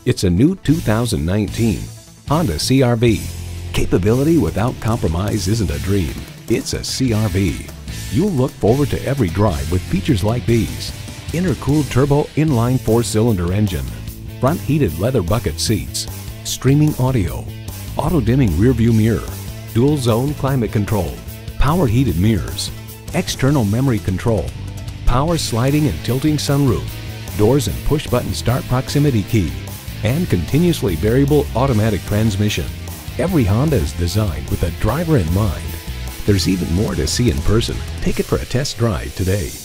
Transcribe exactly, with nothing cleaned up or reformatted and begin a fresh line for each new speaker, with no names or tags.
It's a new two thousand nineteen Honda C R V. Capability without compromise isn't a dream. It's a C R V. You'll look forward to every drive with features like these: intercooled turbo inline four-cylinder engine, front heated leather bucket seats, streaming audio, auto-dimming rearview mirror, dual zone climate control, power heated mirrors, external memory control, power sliding and tilting sunroof, doors and push-button start proximity key, and continuously variable automatic transmission. Every Honda is designed with the driver in mind. There's even more to see in person. Take it for a test drive today.